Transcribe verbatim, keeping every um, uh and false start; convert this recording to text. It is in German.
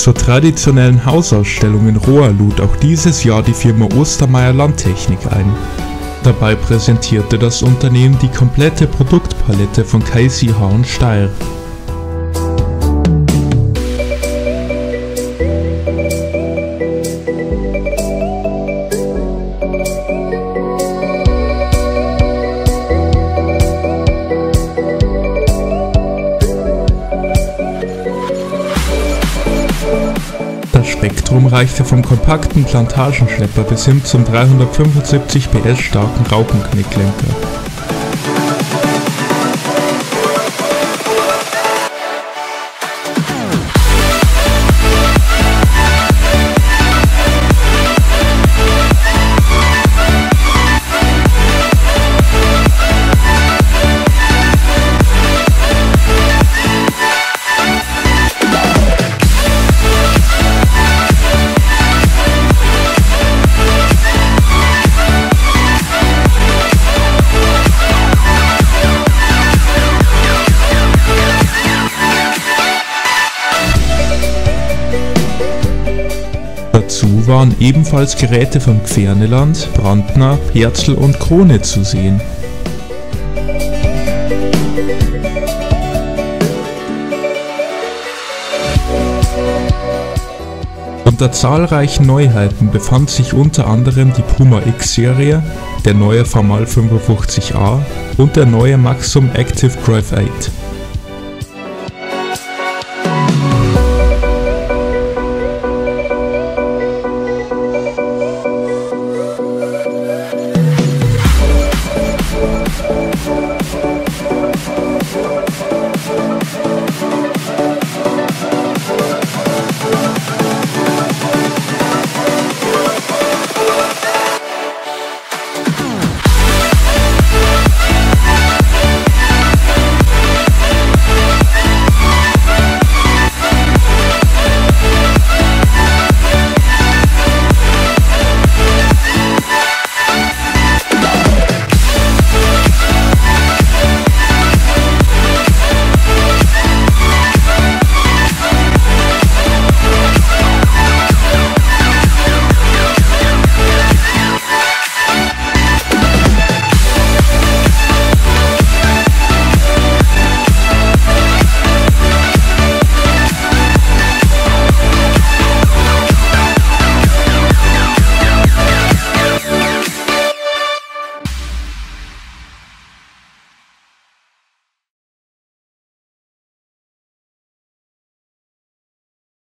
Zur traditionellen Hausausstellung in Rohr lud auch dieses Jahr die Firma Ostermayr Landtechnik ein. Dabei präsentierte das Unternehmen die komplette Produktpalette von K C H und Steyr. Das Spektrum reichte vom kompakten Plantagenschlepper bis hin zum dreihundertfünfundsiebzig P S starken Raupenknicklenker. Dazu waren ebenfalls Geräte von Gferneland, Brandner, Perzl und Krone zu sehen. Unter zahlreichen Neuheiten befand sich unter anderem die Puma X-Serie, der neue Famal fünfundfünfzig A und der neue Maxum Active Drive acht.